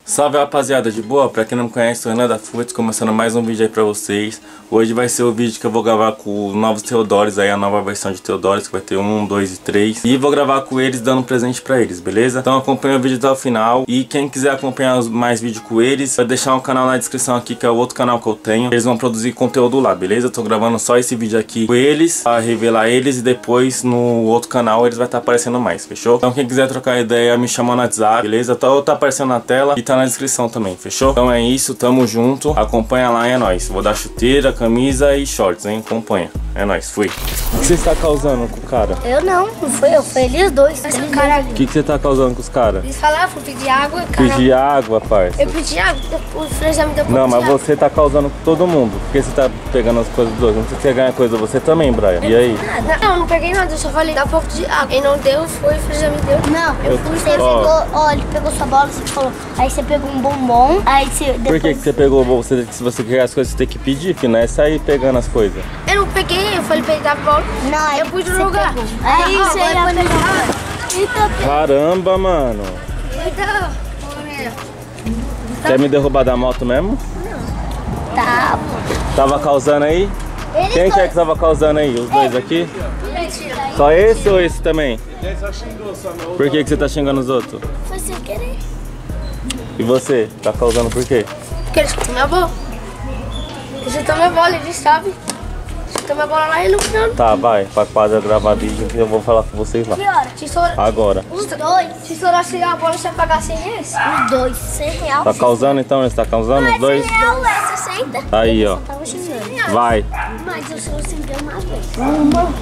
Salve rapaziada, de boa? Pra quem não me conhece, sou o Renan da Futs, começando mais um vídeo aí pra vocês. Hoje vai ser o vídeo que eu vou gravar com os novos Theodores aí, a nova versão de Theodores, que vai ter 1, 2 e 3. E vou gravar com eles, dando presente pra eles, beleza? Então acompanha o vídeo até o final. E quem quiser acompanhar mais vídeos com eles, vai deixar um canal na descrição aqui, que é o outro canal que eu tenho. Eles vão produzir conteúdo lá, beleza? Eu tô gravando só esse vídeo aqui com eles, pra revelar eles, e depois no outro canal eles vai estar aparecendo mais, fechou? Então quem quiser trocar ideia, me chama no WhatsApp, beleza? Tá aparecendo na tela e tá na descrição também, fechou? Então é isso, tamo junto, acompanha lá, é nóis. Vou dar chuteira, camisa e shorts, hein? Acompanha, é nóis, fui. O que você está causando com o cara? Eu não fui eu, foi eles dois. O que você tá causando com os caras? Eles falaram, fui pedir água, cara. Pedir água, parça. Eu pedi água, o Fran já me deu. Não, mas você tá causando com todo mundo. Por que você tá pegando as coisas dos outros? Não sei se você ganha coisa você também, Brian. E aí? Não, eu não peguei nada, eu só falei, dá um pouco de água. Ele não deu, foi, o Fran já me deu. Não, eu fui, você pegou, ó, ele pegou sua bola, você falou. Aí você pegou um bombom, aí você depois... Por que você pegou? Se você quer as coisas, você tem que pedir, filho, não é sair pegando as coisas. Eu não peguei, eu falei pra ele dar a bola. Não, eu pus no lugar. Aí você ia pegar. Caramba, mano. Quer me derrubar da moto mesmo? Tá. Tava causando aí? Quem que é que tava causando aí? Os dois aqui? Só esse ou esse também? Por que você tá xingando os outros? Foi sem querer. E você? Tá causando por quê? Porque ele chutou minha bola. Ele chutou minha bola, ele sabe. Chutou minha bola lá e no final. Tá, vai, pra quadra gravar vídeo que eu vou falar com vocês lá. Que hora? Se estourar. Agora. Os dois. Se estourasse a bola, você ia pagar 100 reais? Os dois, 100 reais. Tá causando então? Você tá causando os dois? 100 reais é 60. Aí, ó. Tava xingando. Vai. Mas eu só xinguei uma vez.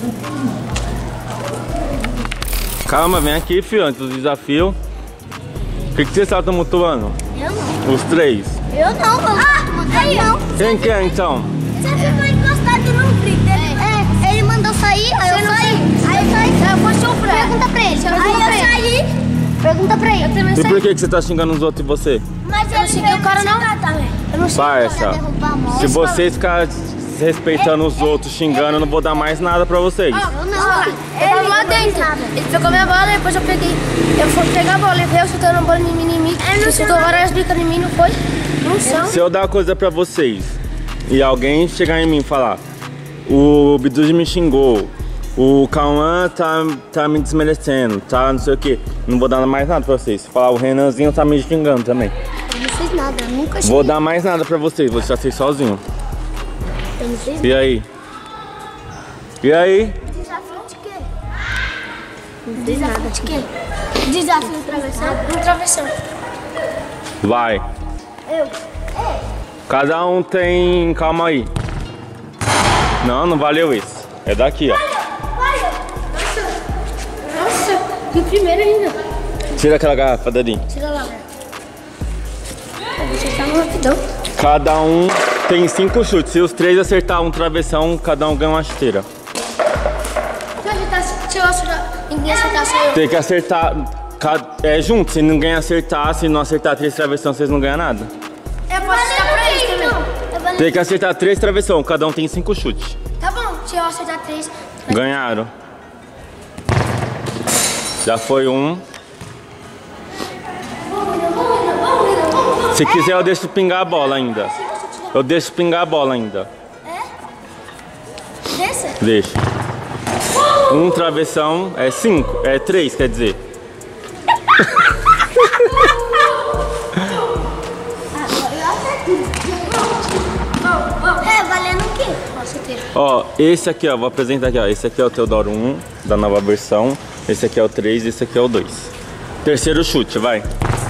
Calma, vem aqui, filho, antes do desafio. O que você está tumultuando? Eu não. Os três. Eu não. Aí não. Quem que é então? Você ficou encostado no grito. Ele mandou sair, aí eu saí. Aí eu saí. Eu fui sofrer. Pergunta pra ele. Aí eu saí. Pergunta pra ele. Eu também E saí. por que você tá xingando os outros e você? Mas eu não xinguei o cara não. Eu não xinguei Parça, se vocês ficarem respeitando os outros, xingando, eu não vou dar mais nada pra vocês. Eu não. Ele tava lá dentro. Ele pegou minha bola, depois eu peguei. Eu fui pegar a bola, ele veio chutando a bola em mim. Ele chutou várias bicas em mim, não foi? Não são. Se eu dar uma coisa pra vocês e alguém chegar em mim e falar: o Biduzi me xingou, o Cauã tá me desmerecendo, tá não sei o que, não vou dar mais nada pra vocês. Se falar, o Renanzinho tá me xingando também. Eu não fiz nada, eu nunca xinguei. Vou dar mais nada pra vocês, vou deixar vocês sozinhos. Eu não fiz E aí? E aí? desafio de quê? Desafio de quê? Desafio no travessão? No travessão. Vai. Cada um tem... Calma aí. Não valeu isso. É daqui, ó. Nossa, de primeiro ainda. Tira aquela garrafa dali. Tira lá. Você tá no rapidão. Cada um tem 5 chutes. Se os 3 acertar um travessão, cada um ganha uma chuteira. Se eu acertar, só eu. Tem que acertar... É junto. Se ninguém acertar, se não acertar 3 travessão, vocês não ganham nada. Eu posso acertar pra eles também. Tem que acertar 3 travessão. Cada um tem 5 chutes. Tá bom, se eu acertar 3. Ganharam. Já foi um. Se quiser eu deixo pingar a bola ainda. Eu deixo pingar a bola ainda. Desce? Deixa. Um travessão é 5. É 3, quer dizer. Valendo o quê? Ó, esse aqui, ó, vou apresentar aqui, ó. Esse aqui é o Theodoro 1, da nova versão. Esse aqui é o 3 e esse aqui é o 2. Terceiro chute, vai.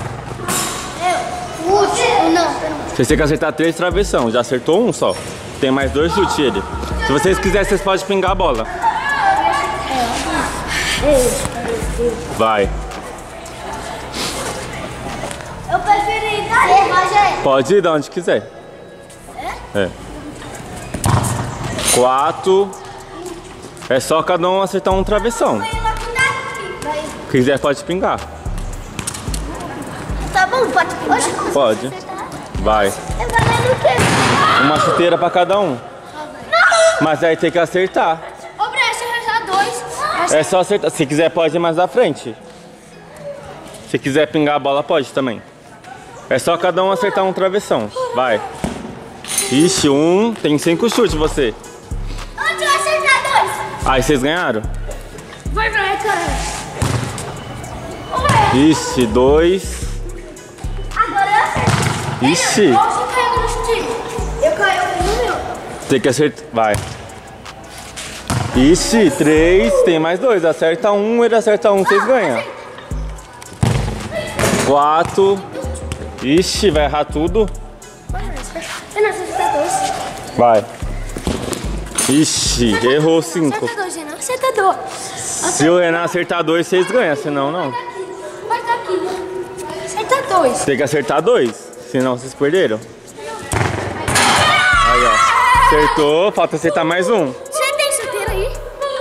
Não. Vocês têm que acertar 3 travessão. Já acertou um só. Tem mais 2 chutes ele. Se vocês quiserem, vocês podem pingar a bola. Vai. Eu preferi ir daí, Rogério. Pode ir de onde quiser. É? 4. É só cada um acertar um travessão. Se quiser, pode pingar. Tá bom, pode. Pode. Vai. É valendo o quê? Uma chuteira pra cada um. Mas aí tem que acertar. Ô, Bre, se eu arranjar 2. É só acertar. Se quiser, pode ir mais à frente. Se quiser pingar a bola, pode também. É só cada um acertar um travessão. Vai. Ixi, tem 5 chutes você. Onde eu acertar 2? Aí vocês ganharam? Vai, cara. Ixi, 2. Agora eu acerto. Ixi. Eu caio no chute. Eu caio no meu. Tem que acertar. Vai. Ixi, 3. Tem mais 2. Acerta um, ele acerta um, vocês ganham. 4. Ixi, vai errar tudo. Eu não acertar 2. Vai. Ixi, errou 5. Acerta 2, Renan. Acerta 2. Se o Renan acertar 2, vocês ganham, senão não. Vai daqui. Acerta 2. Tem que acertar 2, senão vocês perderam. Aí, ó. Acertou, falta acertar mais um. Você tem chuteira aí?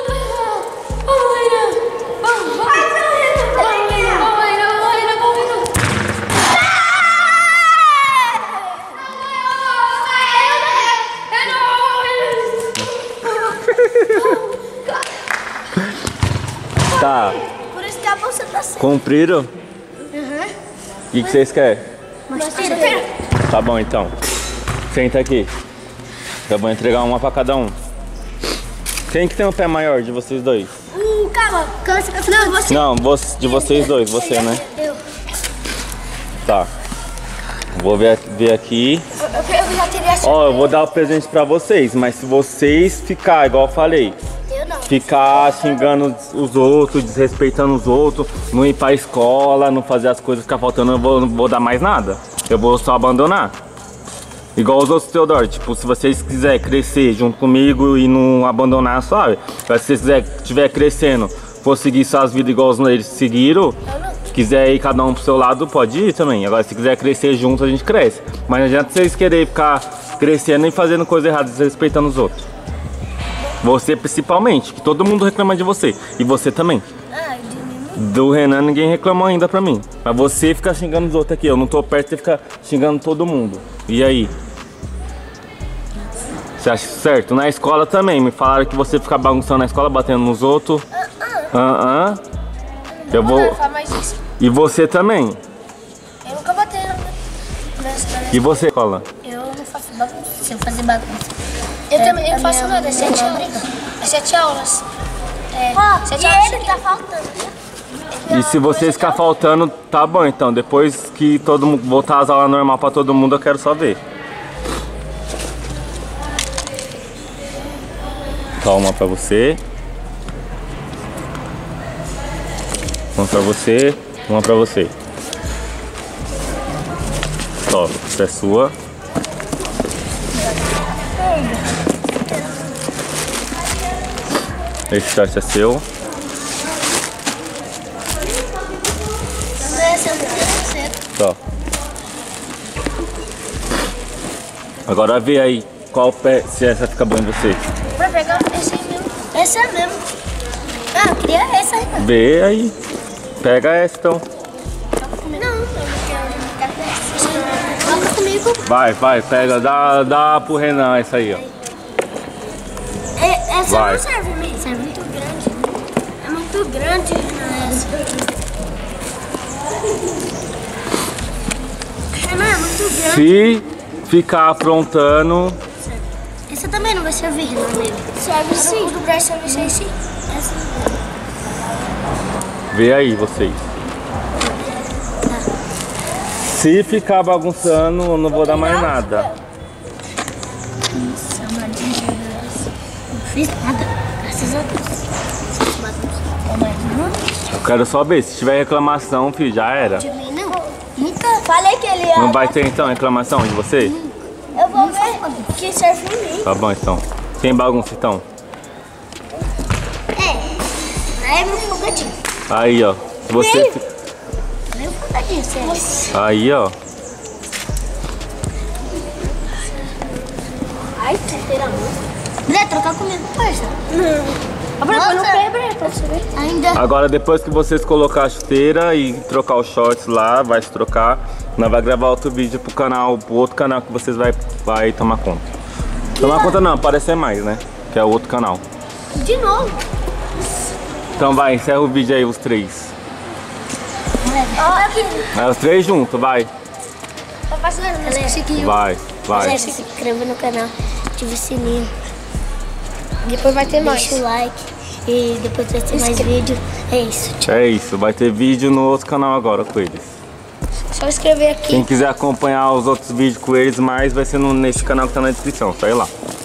Tá. Por isso que a bolsa tá certa. Cumpriram? O que vocês querem? Chuteira. Tá bom então. Senta aqui. Eu vou entregar uma pra cada um. Quem que tem o pé maior de vocês dois? Calma. Não, você. Não, de vocês dois, você, né? Eu. Tá. Vou ver aqui. Eu já teria acertado. Ó, eu vou dar o presente pra vocês, mas se vocês ficar, igual eu falei, Eu não. ficar xingando os outros, desrespeitando os outros, não ir pra escola, não fazer as coisas, ficar faltando, eu não vou dar mais nada. Eu vou só abandonar. Igual os outros Theodore, tipo, se vocês quiserem crescer junto comigo e não abandonar, sabe? Mas se vocês estiver crescendo, for seguir suas vidas igual eles seguiram, se quiser ir cada um pro seu lado, pode ir também. Agora, se quiser crescer junto, a gente cresce. Mas não adianta vocês quererem ficar crescendo e fazendo coisa errada, desrespeitando os outros. Você principalmente, que todo mundo reclama de você. E você também. Ai, de mim. Do Renan ninguém reclamou ainda pra mim. Mas você fica xingando os outros aqui. Eu não tô perto de ficar xingando todo mundo. E aí? Você acha certo? Na escola também. Me falaram que você fica bagunçando na escola, batendo nos outros. Eu vou... E você também? Eu nunca botei na escola. E você, escola? Eu não faço bagunça. Se eu fazer bagunça. Eu também não faço nada. É 7 aulas. É 7 aulas. É, 7 aulas. Ele tá faltando. E se vocês ficar faltando, tá bom então. Depois que todo mundo voltar às aulas normal pra todo mundo, eu quero só ver. Uma pra você. Uma pra você. Uma pra você. Ó, essa é sua. Esse short é seu. Ó. Agora vê aí qual pé, se essa fica bom em você. Pra pegar esse aí mesmo. Esse é mesmo. Ah, eu queria essa aí. Vê aí. Pega essa então. Não, eu quero essa. Coloca comigo. Vai, pega. Dá pro Renan essa aí, ó. Essa Vai. não serve mesmo. Essa é muito grande. É muito grande, Renan. Renan, é muito grande. Se ficar aprontando... Essa também não vai servir, Renan, nele. Serve sim. O do braço serve sim. Essa. Vê aí, vocês. Se ficar bagunçando, eu não vou dar mais nada. Nossa, não fiz nada. Graças a Deus. Eu quero só ver. Se tiver reclamação, filho, já era. De mim, não. Nunca. Falei que ele ia. Não vai ter então reclamação de você? Eu vou ver que serve em mim. Tá bom então. Sem bagunça então. É meu fogadinho. Aí, ó. Se você... Meu fogadinho, sério. Aí, ó. Ai, terceira mão. Bré, trocar comigo, parça. Não. Nossa. No pé, Bré, pra você ver. Ainda. Agora, depois que vocês colocar a chuteira e trocar os shorts lá, vai se trocar, nós vai gravar outro vídeo pro canal, pro outro canal que vocês vai tomar conta. Tomar conta não, aparecer mais, né? Que é o outro canal. De novo. Então vai, encerra o vídeo aí, os três. Olha aqui. Vai os três juntos, vai. Vai. Galera, se inscreva no canal, ative o sininho. Depois vai ter mais. Deixa o like e depois vai ter mais vídeo. É isso. Tchau. É isso, vai ter vídeo no outro canal agora com eles. Só escrever aqui. Quem quiser acompanhar os outros vídeos com eles mais, vai ser nesse canal que tá na descrição, sai lá.